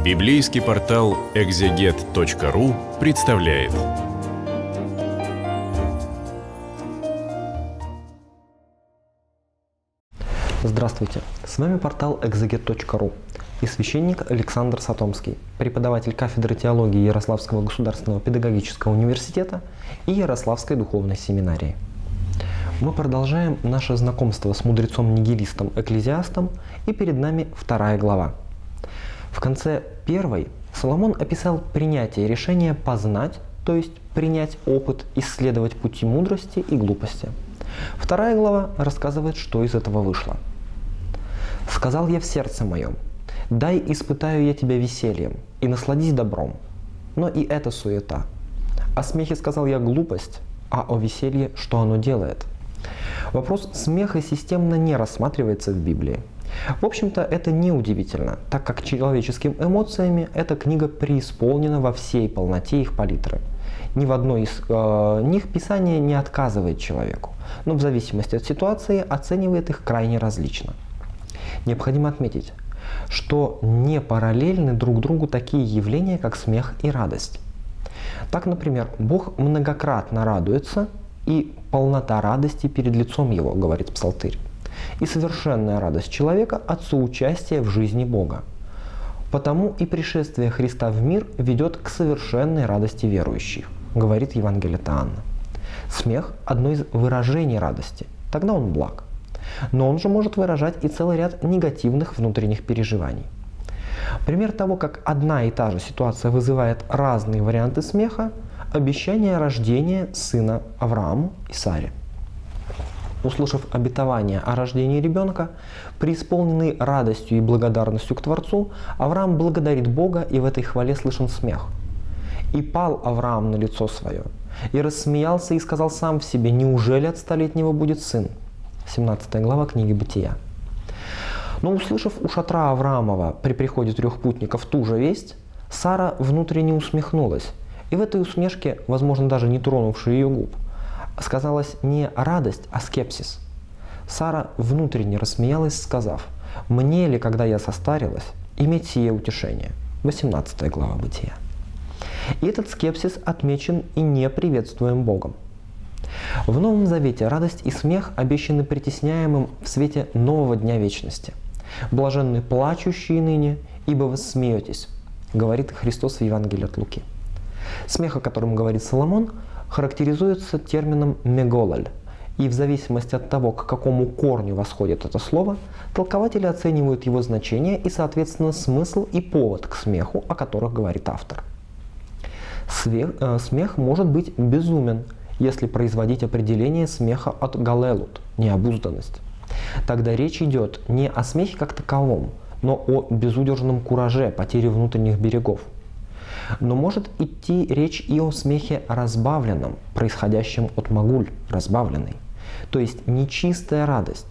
Библейский портал экзегет.ру представляет. Здравствуйте, с вами портал экзегет.ру и священник Александр Сатомский, преподаватель кафедры теологии Ярославского государственного педагогического университета и Ярославской духовной семинарии. Мы продолжаем наше знакомство с мудрецом-нигилистом Экклезиастом, и перед нами 2 глава. В конце 1 Соломон описал принятие решения познать, то есть принять опыт, исследовать пути мудрости и глупости. 2 глава рассказывает, что из этого вышло. «Сказал я в сердце моем, дай испытаю я тебя весельем, и насладись добром. Но и это суета. О смехе сказал я глупость, а о веселье, что оно делает». Вопрос смеха системно не рассматривается в Библии. В общем-то, это неудивительно, так как человеческими эмоциями эта книга преисполнена во всей полноте их палитры. Ни в одной из них Писание не отказывает человеку, но в зависимости от ситуации оценивает их крайне различно. Необходимо отметить, что не параллельны друг другу такие явления, как смех и радость. Так, например, Бог многократно радуется, и полнота радости перед лицом Его, говорит Псалтырь, и совершенная радость человека от соучастия в жизни Бога. Потому и пришествие Христа в мир ведет к совершенной радости верующих, говорит Евангелие от Иоанна. Смех – одно из выражений радости, тогда он благ. Но он же может выражать и целый ряд негативных внутренних переживаний. Пример того, как одна и та же ситуация вызывает разные варианты смеха – обещание рождения сына Аврааму и Саре. Услышав обетование о рождении ребенка, преисполненный радостью и благодарностью к Творцу, Авраам благодарит Бога, и в этой хвале слышен смех. «И пал Авраам на лицо свое, и рассмеялся, и сказал сам в себе, неужели от 100-летнего будет сын?» 17 глава книги Бытия. Но услышав у шатра Авраамова при приходе 3 путников ту же весть, Сара внутренне усмехнулась, и в этой усмешке, возможно, даже не тронувшей ее губ, сказалась не радость, а скепсис. Сара внутренне рассмеялась, сказав: «Мне ли, когда я состарилась, иметь сие утешение?» 18 глава Бытия. И этот скепсис отмечен и не приветствуем Богом. В Новом Завете радость и смех обещаны притесняемым в свете нового дня вечности. «Блаженны плачущие ныне, ибо вы смеетесь», говорит Христос в Евангелии от Луки. Смех, о котором говорит Соломон, характеризуется термином «меголаль», и в зависимости от того, к какому корню восходит это слово, толкователи оценивают его значение и, соответственно, смысл и повод к смеху, о которых говорит автор. Смех может быть безумен, если производить определение смеха от галелут – необузданность. Тогда речь идет не о смехе как таковом, но о безудержном кураже, потере внутренних берегов. Но может идти речь и о смехе разбавленном, происходящем от магуль, разбавленной. То есть нечистая радость.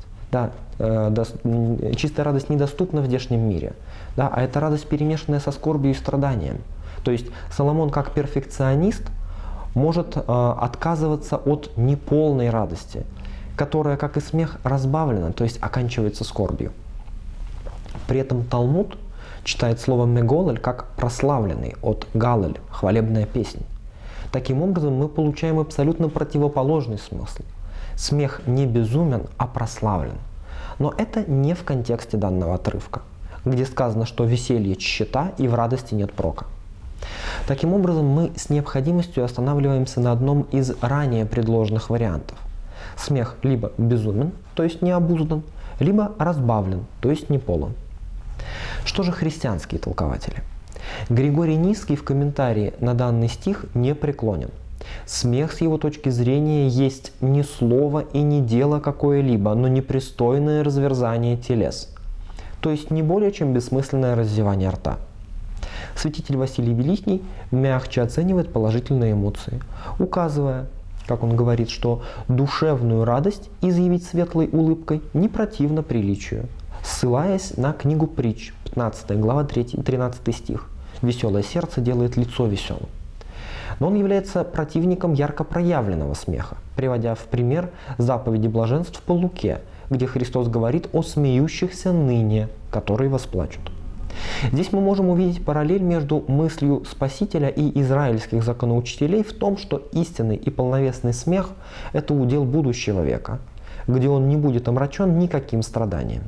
Чистая радость недоступна в здешнем мире, а это радость, перемешанная со скорбью и страданием. То есть Соломон, как перфекционист, может отказываться от неполной радости, которая, как и смех, разбавлена, то есть оканчивается скорбью. При этом Талмуд читает слово «меголаль» как «прославленный» от «галаль» – «хвалебная песнь». Таким образом, мы получаем абсолютно противоположный смысл. Смех не безумен, а прославлен. Но это не в контексте данного отрывка, где сказано, что веселье – тщета и в радости нет прока. Таким образом, мы с необходимостью останавливаемся на одном из ранее предложенных вариантов. Смех либо безумен, то есть необуздан, либо разбавлен, то есть неполон. Что же христианские толкователи? Григорий Низкий в комментарии на данный стих не преклонен. Смех с его точки зрения есть не слово и не дело какое-либо, но непристойное разверзание телес, то есть не более чем бессмысленное раздевание рта. Святитель Василий Великий мягче оценивает положительные эмоции, указывая, как он говорит, что душевную радость изъявить светлой улыбкой не противно приличию, ссылаясь на книгу Притч, 15 глава, 13 стих. «Веселое сердце делает лицо веселым». Но он является противником ярко проявленного смеха, приводя в пример заповеди блаженств по Луке, где Христос говорит о смеющихся ныне, которые восплачут. Здесь мы можем увидеть параллель между мыслью Спасителя и израильских законоучителей в том, что истинный и полновесный смех – это удел будущего века, где он не будет омрачен никаким страданием.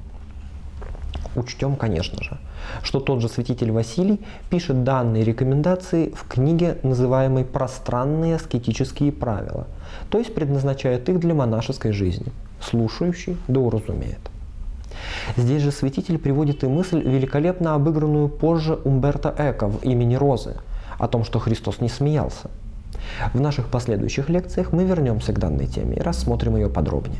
Учтем, конечно же, что тот же святитель Василий пишет данные рекомендации в книге, называемой «Пространные аскетические правила», то есть предназначает их для монашеской жизни. Слушающий да уразумеет. Здесь же святитель приводит и мысль, великолепно обыгранную позже Умберто Эко в «Имени Розы», о том, что Христос не смеялся. В наших последующих лекциях мы вернемся к данной теме и рассмотрим ее подробнее.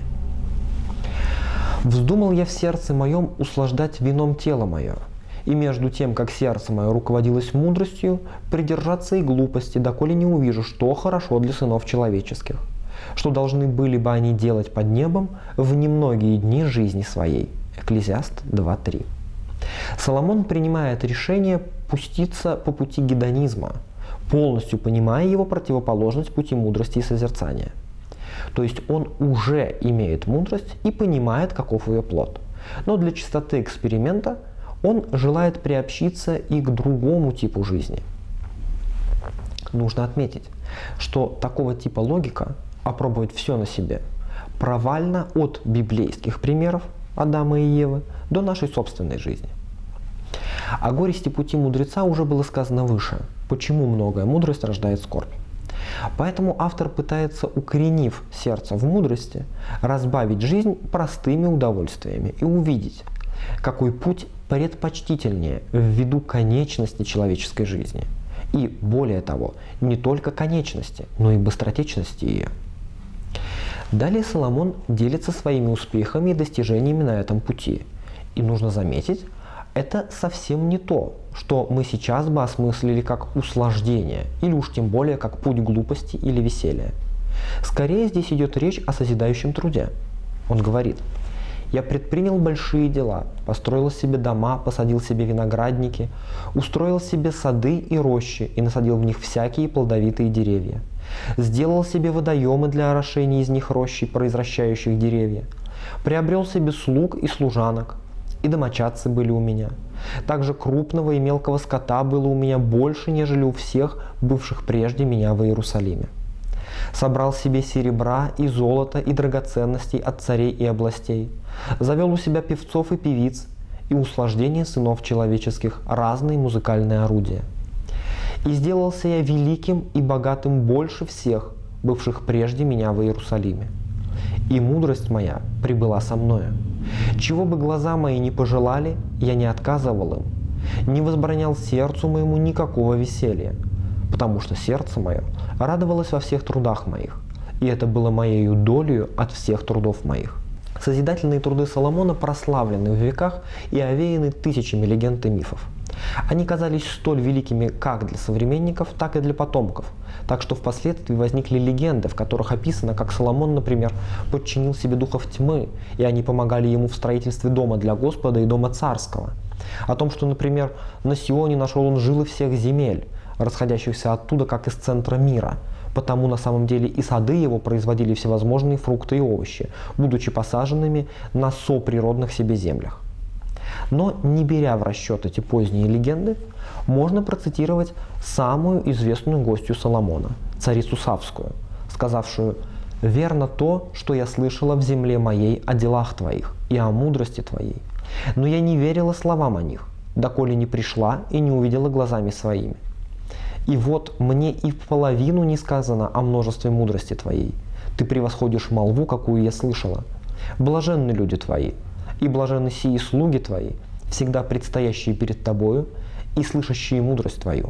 «Вздумал я в сердце моем услаждать вином тело мое, и между тем, как сердце мое руководилось мудростью, придержаться и глупости, доколе не увижу, что хорошо для сынов человеческих, что должны были бы они делать под небом в немногие дни жизни своей». Экклезиаст 2.3. Соломон принимает решение пуститься по пути гедонизма, полностью понимая его противоположность пути мудрости и созерцания. То есть он уже имеет мудрость и понимает, каков ее плод. Но для чистоты эксперимента он желает приобщиться и к другому типу жизни. Нужно отметить, что такого типа логика опробовать все на себе провальна от библейских примеров Адама и Евы до нашей собственной жизни. О горести пути мудреца уже было сказано выше, почему многое мудрость рождает скорбь. Поэтому автор пытается, укоренив сердце в мудрости, разбавить жизнь простыми удовольствиями и увидеть, какой путь предпочтительнее ввиду конечности человеческой жизни. И, более того, не только конечности, но и быстротечности ее. Далее Соломон делится своими успехами и достижениями на этом пути. И нужно заметить, это совсем не то, что мы сейчас бы осмыслили как услаждение, или уж тем более как путь глупости или веселья. Скорее здесь идет речь о созидающем труде. Он говорит: «Я предпринял большие дела, построил себе дома, посадил себе виноградники, устроил себе сады и рощи и насадил в них всякие плодовитые деревья. Сделал себе водоемы для орошения из них рощей, произвращающих деревья. Приобрел себе слуг и служанок, и домочадцы были у меня. Также крупного и мелкого скота было у меня больше, нежели у всех, бывших прежде меня в Иерусалиме. Собрал себе серебра и золота и драгоценностей от царей и областей. Завел у себя певцов и певиц, и услаждение сынов человеческих разные музыкальные орудия. И сделался я великим и богатым больше всех, бывших прежде меня в Иерусалиме. И мудрость моя прибыла со мною. Чего бы глаза мои не пожелали, я не отказывал им, не возбранял сердцу моему никакого веселья, потому что сердце мое радовалось во всех трудах моих, и это было моею долею от всех трудов моих». Созидательные труды Соломона прославлены в веках и овеяны тысячами легенд и мифов. Они казались столь великими как для современников, так и для потомков, так что впоследствии возникли легенды, в которых описано, как Соломон, например, подчинил себе духов тьмы, и они помогали ему в строительстве дома для Господа и дома царского. О том, что, например, на Сионе нашел он жилы всех земель, расходящихся оттуда, как из центра мира. Потому на самом деле и сады его производили всевозможные фрукты и овощи, будучи посаженными на соприродных себе землях. Но, не беря в расчет эти поздние легенды, можно процитировать самую известную гостью Соломона, царицу Савскую, сказавшую: «Верно то, что я слышала в земле моей о делах твоих и о мудрости твоей, но я не верила словам о них, доколе не пришла и не увидела глазами своими. И вот мне и в половину не сказано о множестве мудрости твоей. Ты превосходишь молву, какую я слышала. Блаженны люди твои, и блаженны сии слуги твои, всегда предстоящие перед тобою и слышащие мудрость твою».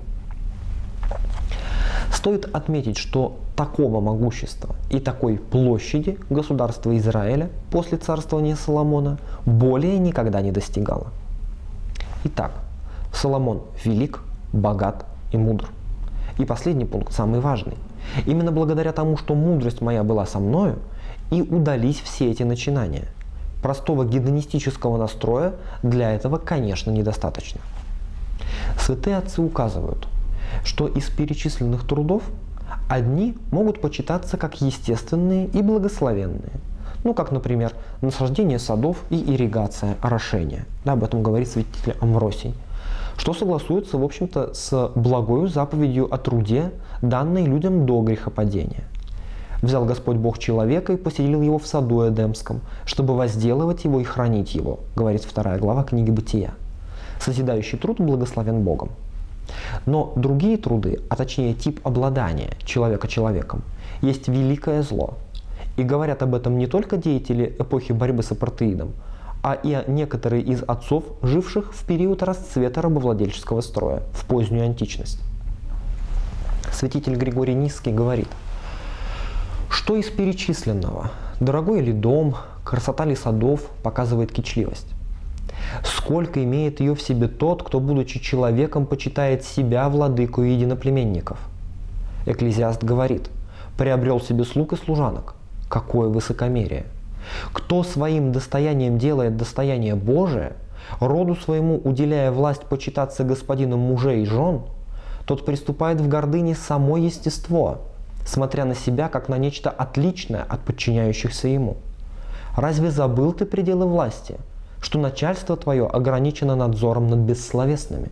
Стоит отметить, что такого могущества и такой площади государство Израиля после царствования Соломона более никогда не достигало. Итак, Соломон велик, богат и мудр. И последний пункт, самый важный. Именно благодаря тому, что мудрость моя была со мною, и удались все эти начинания. Простого гедонистического настроя для этого, конечно, недостаточно. Святые отцы указывают, что из перечисленных трудов одни могут почитаться как естественные и благословенные, как, например, насаждение садов и ирригация, орошение. Об этом говорит святитель Амвросий. что согласуется, в общем-то, с благою заповедью о труде, данной людям до грехопадения. «Взял Господь Бог человека и поселил его в саду Эдемском, чтобы возделывать его и хранить его», говорит 2 глава книги Бытия. Созидающий труд благословен Богом. Но другие труды, а точнее тип обладания человека человеком, есть великое зло. И говорят об этом не только деятели эпохи борьбы с апартеидом, а и некоторые из отцов, живших в период расцвета рабовладельческого строя, в позднюю античность. Святитель Григорий Нисский говорит: что из перечисленного, дорогой ли дом, красота ли садов, показывает кичливость? Сколько имеет ее в себе тот, кто, будучи человеком, почитает себя владыку единоплеменников? Экклезиаст говорит: приобрел себе слуг и служанок. Какое высокомерие! Кто своим достоянием делает достояние Божие, роду своему уделяя власть почитаться господином мужей и жен, тот приступает в гордыне само естество, смотря на себя как на нечто отличное от подчиняющихся ему. Разве забыл ты пределы власти, что начальство твое ограничено надзором над бессловесными?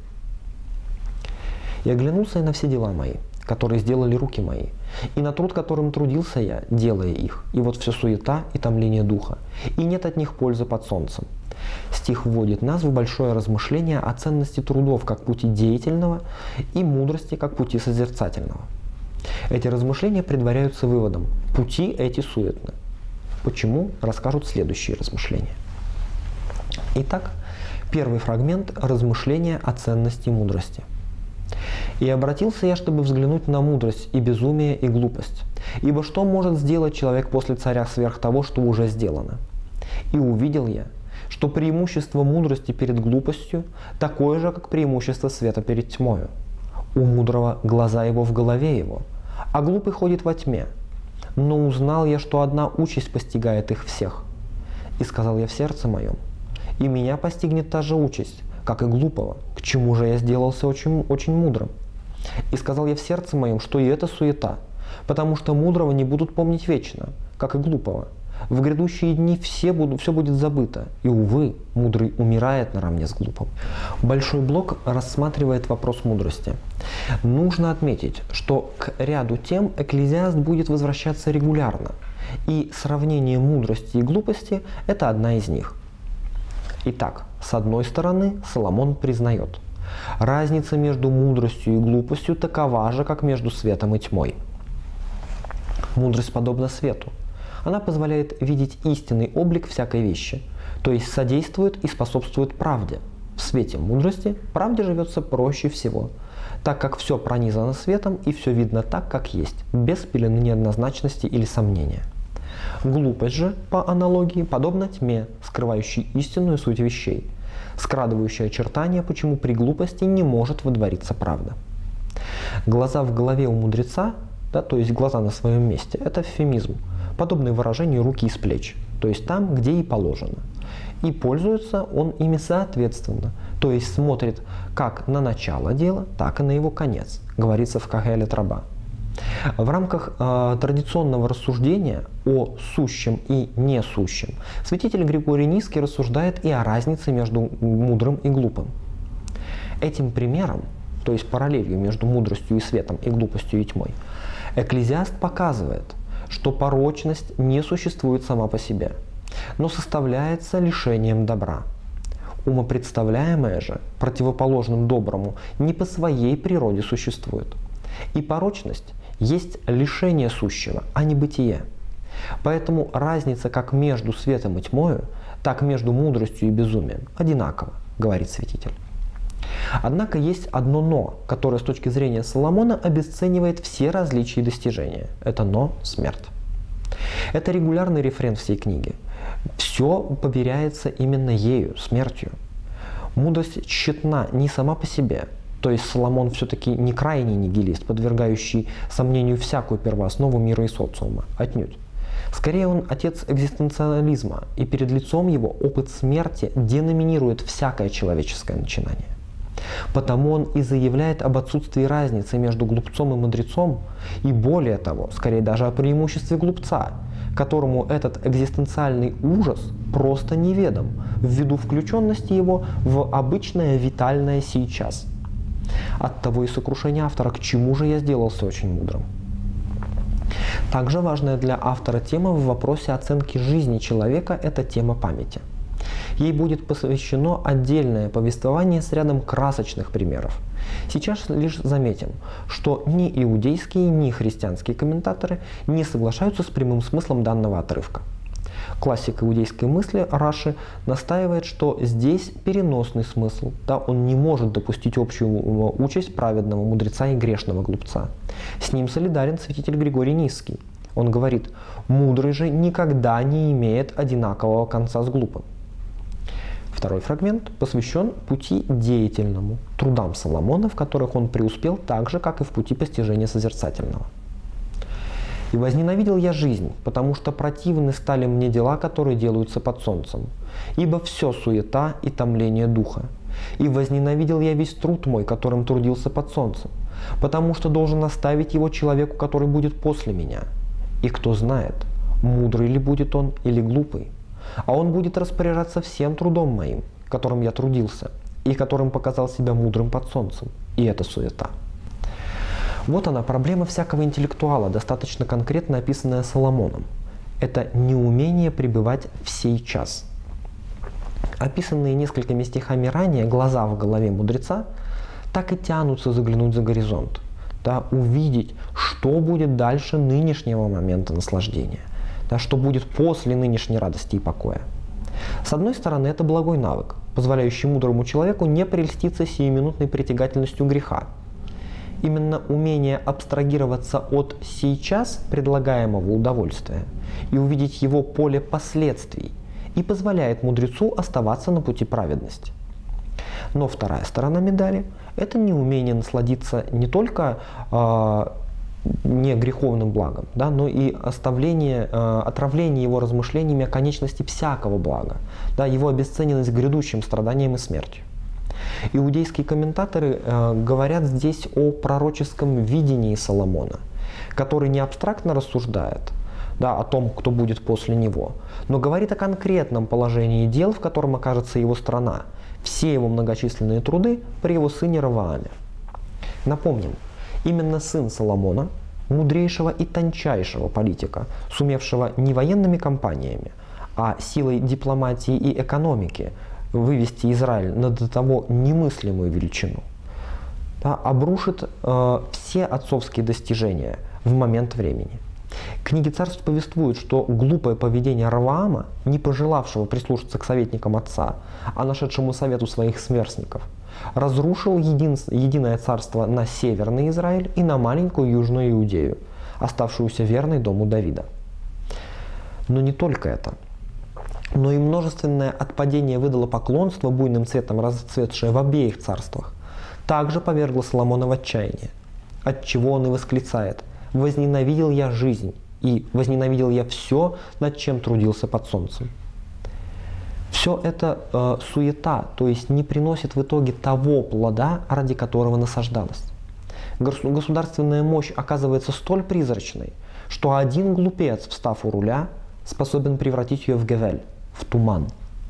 И оглянулся я на все дела мои, которые сделали руки мои, и на труд, которым трудился я, делая их. И вот все суета и томление духа, и нет от них пользы под солнцем. Стих вводит нас в большое размышление о ценности трудов как пути деятельного и мудрости как пути созерцательного. Эти размышления предваряются выводом: пути эти суетны. Почему, расскажут следующие размышления. Итак, первый фрагмент – размышления о ценности мудрости. «И обратился я, чтобы взглянуть на мудрость и безумие и глупость. Ибо что может сделать человек после царя сверх того, что уже сделано? И увидел я, что преимущество мудрости перед глупостью такое же, как преимущество света перед тьмою. У мудрого глаза его в голове его, а глупый ходит во тьме. Но узнал я, что одна участь постигает их всех. И сказал я в сердце моем: и меня постигнет та же участь, как и глупого, к чему же я сделался очень, очень мудрым. И сказал я в сердце моем, что и это суета, потому что мудрого не будут помнить вечно, как и глупого. В грядущие дни все будет забыто, и, увы, мудрый умирает наравне с глупым». Большой блок рассматривает вопрос мудрости. Нужно отметить, что к ряду тем экклезиаст будет возвращаться регулярно, и сравнение мудрости и глупости – это одна из них. Итак, с одной стороны, Соломон признает: разница между мудростью и глупостью такова же, как между светом и тьмой. Мудрость подобна свету. Она позволяет видеть истинный облик всякой вещи, то есть содействует и способствует правде. В свете мудрости правде живется проще всего, так как все пронизано светом и все видно так, как есть, без пелены неоднозначности или сомнения. Глупость же, по аналогии, подобна тьме, скрывающей истинную суть вещей, скрадывающая очертания, почему при глупости не может водвориться правда. Глаза в голове у мудреца, то есть глаза на своем месте, это эвфемизм, подобный выражению руки из плеч, то есть там, где и положено. И пользуется он ими соответственно, то есть смотрит как на начало дела, так и на его конец, говорится в Кагелет Раба. В рамках традиционного рассуждения о сущем и несущем святитель Григорий Нисский рассуждает и о разнице между мудрым и глупым. Этим примером, то есть параллелью между мудростью и светом и глупостью и тьмой, экклезиаст показывает, что порочность не существует сама по себе, но составляется лишением добра. Умопредставляемое же, противоположным доброму, не по своей природе существует. И порочность есть лишение сущего, а не бытие. Поэтому разница как между светом и тьмою, так и между мудростью и безумием одинакова, говорит святитель. Однако есть одно «но», которое с точки зрения Соломона обесценивает все различия и достижения. Это «но» – смерть. Это регулярный рефрен всей книги. Все поверяется именно ею, смертью. Мудрость тщетна не сама по себе. То есть Соломон все-таки не крайний нигилист, подвергающий сомнению всякую первооснову мира и социума. Отнюдь. Скорее он отец экзистенциализма, и перед лицом его опыт смерти деноминирует всякое человеческое начинание. Потому он и заявляет об отсутствии разницы между глупцом и мудрецом, и более того, скорее даже о преимуществе глупца, которому этот экзистенциальный ужас просто неведом, ввиду включенности его в обычное витальное сейчас. Оттого и сокрушение автора, к чему же я сделался очень мудрым. Также важная для автора тема в вопросе оценки жизни человека – это тема памяти. Ей будет посвящено отдельное повествование с рядом красочных примеров. Сейчас лишь заметим, что ни иудейские, ни христианские комментаторы не соглашаются с прямым смыслом данного отрывка. Классик иудейской мысли Раши настаивает, что здесь переносный смысл, да, он не может допустить общую участь праведного мудреца и грешного глупца. С ним солидарен святитель Григорий Нисский. Он говорит: «Мудрый же никогда не имеет одинакового конца с глупым». Второй фрагмент посвящен пути деятельному, трудам Соломона, в которых он преуспел так же, как и в пути постижения созерцательного. «И возненавидел я жизнь, потому что противны стали мне дела, которые делаются под солнцем, ибо все суета и томление духа. И возненавидел я весь труд мой, которым трудился под солнцем, потому что должен оставить его человеку, который будет после меня. И кто знает, мудрый ли будет он или глупый, а он будет распоряжаться всем трудом моим, которым я трудился, и которым показал себя мудрым под солнцем, и это суета». Вот она, проблема всякого интеллектуала, достаточно конкретно описанная Соломоном. Это неумение пребывать в сей час. Описанные несколькими стихами ранее глаза в голове мудреца так и тянутся заглянуть за горизонт, да, увидеть, что будет дальше нынешнего момента наслаждения, да, что будет после нынешней радости и покоя. С одной стороны, это благой навык, позволяющий мудрому человеку не прельститься сиюминутной притягательностью греха. Именно умение абстрагироваться от сейчас предлагаемого удовольствия и увидеть его поле последствий и позволяет мудрецу оставаться на пути праведности. Но вторая сторона медали – это неумение насладиться не только не греховным благом, да, но и отравление его размышлениями о конечности всякого блага, да, его обесцененность грядущим страданием и смертью. Иудейские комментаторы говорят здесь о пророческом видении Соломона, который не абстрактно рассуждает, да, о том, кто будет после него, но говорит о конкретном положении дел, в котором окажется его страна, все его многочисленные труды при его сыне Ровоаме. Напомним, именно сын Соломона, мудрейшего и тончайшего политика, сумевшего не военными кампаниями, а силой дипломатии и экономики вывести Израиль на до того немыслимую величину, да, обрушит все отцовские достижения в момент времени. Книги царств повествуют, что глупое поведение Ровоама, не пожелавшего прислушаться к советникам отца, а нашедшему совету своих сверстников, разрушил единое царство на северный Израиль и на маленькую южную Иудею, оставшуюся верной дому Давида. Но не только это. Но и множественное отпадение идолопоклонства, буйным цветом расцветшее в обеих царствах, также повергло Соломона в отчаяние, отчего он и восклицает: «Возненавидел я жизнь, и возненавидел я все, над чем трудился под солнцем». Все это суета, то есть не приносит в итоге того плода, ради которого насаждалось. Государственная мощь оказывается столь призрачной, что один глупец, встав у руля, способен превратить ее в гевель, в туман.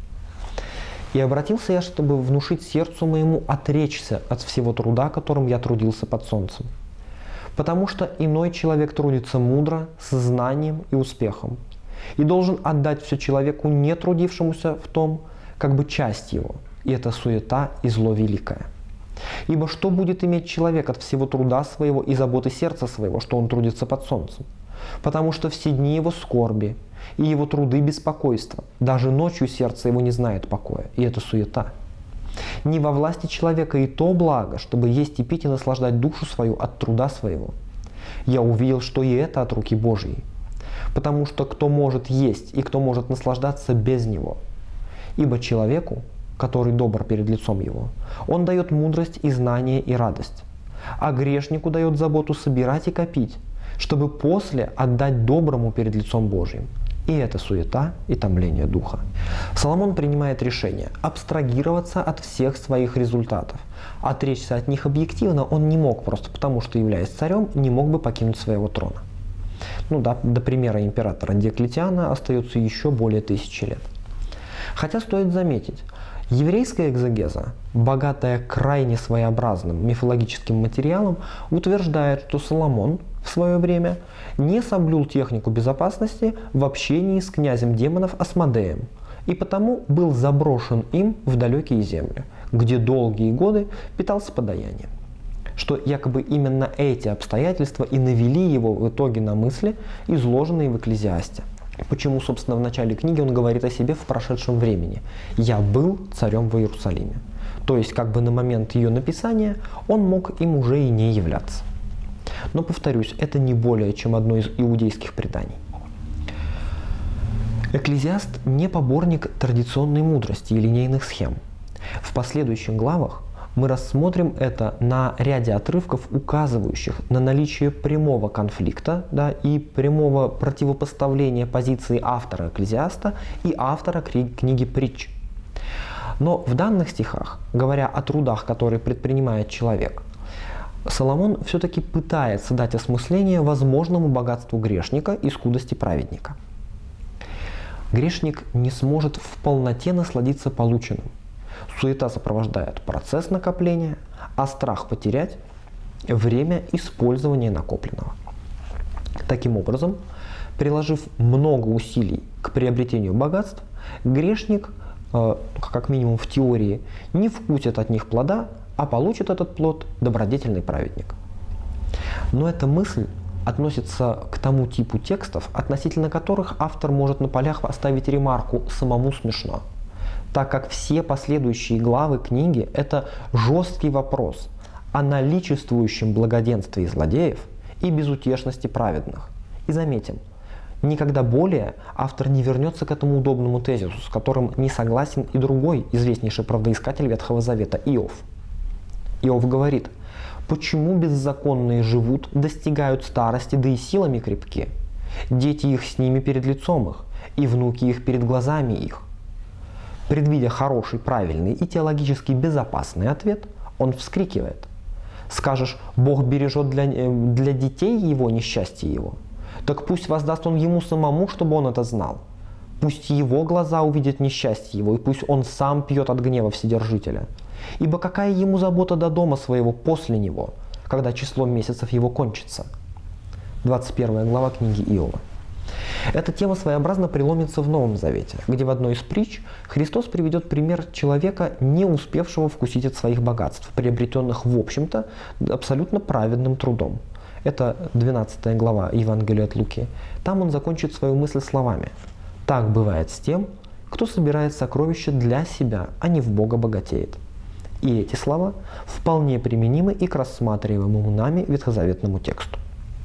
«И обратился я, чтобы внушить сердцу моему отречься от всего труда, которым я трудился под солнцем. Потому что иной человек трудится мудро, с знанием и успехом, и должен отдать все человеку, не трудившемуся в том, как бы часть его, и это суета и зло великое. Ибо что будет иметь человек от всего труда своего и заботы сердца своего, что он трудится под солнцем? Потому что все дни его скорби, и его труды беспокойства. Даже ночью сердце его не знает покоя, и это суета. Не во власти человека и то благо, чтобы есть и пить и наслаждать душу свою от труда своего. Я увидел, что и это от руки Божьей. Потому что кто может есть и кто может наслаждаться без него? Ибо человеку, который добр перед лицом его, он дает мудрость и знание и радость. А грешнику дает заботу собирать и копить, чтобы после отдать доброму перед лицом Божьим. И это суета и томление духа. Соломон принимает решение абстрагироваться от всех своих результатов. Отречься от них объективно он не мог, просто потому что, являясь царем, не мог бы покинуть своего трона. Ну да, до примера императора Диоклетиана остается еще более 1000 лет. Хотя стоит заметить, еврейская экзегеза, богатая крайне своеобразным мифологическим материалом, утверждает, что Соломон в свое время не соблюл технику безопасности в общении с князем демонов Асмодеем, и потому был заброшен им в далекие земли, где долгие годы питался подаянием. Что якобы именно эти обстоятельства и навели его в итоге на мысли, изложенные в Экклезиасте. Почему, собственно, в начале книги он говорит о себе в прошедшем времени. «Я был царем в Иерусалиме». То есть, как бы на момент ее написания он мог им уже и не являться. Но, повторюсь, это не более чем одно из иудейских преданий. Экклезиаст не поборник традиционной мудрости и линейных схем. В последующих главах мы рассмотрим это на ряде отрывков, указывающих на наличие прямого конфликта, да, и прямого противопоставления позиции автора Экклезиаста и автора книги Притч. Но в данных стихах, говоря о трудах, которые предпринимает человек, Соломон все-таки пытается дать осмысление возможному богатству грешника и скудости праведника. Грешник не сможет в полноте насладиться полученным. Суета сопровождает процесс накопления, а страх потерять – время использования накопленного. Таким образом, приложив много усилий к приобретению богатств, грешник, как минимум в теории, не вкусит от них плода, а получит этот плод добродетельный праведник. Но эта мысль относится к тому типу текстов, относительно которых автор может на полях оставить ремарку «самому смешно», так как все последующие главы книги – это жесткий вопрос о наличествующем благоденствии злодеев и безутешности праведных. И заметим, никогда более автор не вернется к этому удобному тезису, с которым не согласен и другой известнейший правдоискатель Ветхого Завета – Иов. Иов говорит: «Почему беззаконные живут, достигают старости, да и силами крепки? Дети их с ними перед лицом их, и внуки их перед глазами их». Предвидя хороший, правильный и теологически безопасный ответ, он вскрикивает: «Скажешь, Бог бережет для детей его несчастье его? Так пусть воздаст он ему самому, чтобы он это знал. Пусть его глаза увидят несчастье его, и пусть он сам пьет от гнева Вседержителя. Ибо какая ему забота до дома своего после него, когда число месяцев его кончится?» 21 глава книги Иова. Эта тема своеобразно преломится в Новом Завете, где в одной из притч Христос приведет пример человека, не успевшего вкусить от своих богатств, приобретенных в общем-то абсолютно праведным трудом. Это 12 глава Евангелия от Луки. Там он закончит свою мысль словами: «Так бывает с тем, кто собирает сокровища для себя, а не в Бога богатеет». И эти слова вполне применимы и к рассматриваемому нами ветхозаветному тексту.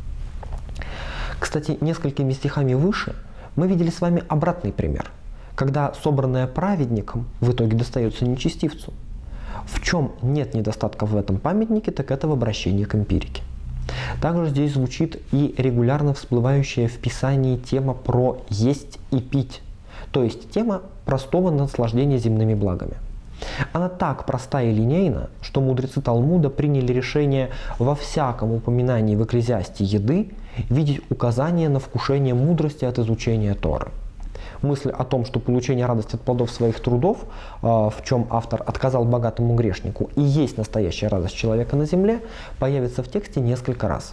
Кстати, несколькими стихами выше мы видели с вами обратный пример, когда собранное праведником в итоге достается нечестивцу. В чем нет недостатков в этом памятнике, так это в обращении к эмпирике. Также здесь звучит и регулярно всплывающая в Писании тема про есть и пить, то есть тема простого наслаждения земными благами. Она так проста и линейна, что мудрецы Талмуда приняли решение во всяком упоминании в Экклезиасте еды видеть указание на вкушение мудрости от изучения Торы. Мысль о том, что получение радости от плодов своих трудов, в чем автор отказал богатому грешнику, и есть настоящая радость человека на земле, появится в тексте несколько раз.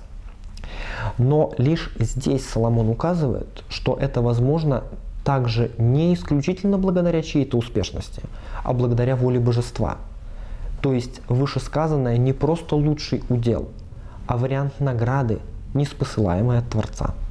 Но лишь здесь Соломон указывает, что это возможно также не исключительно благодаря чьей-то успешности, а благодаря воле божества. То есть вышесказанное не просто лучший удел, а вариант награды, ниспосылаемый от Творца.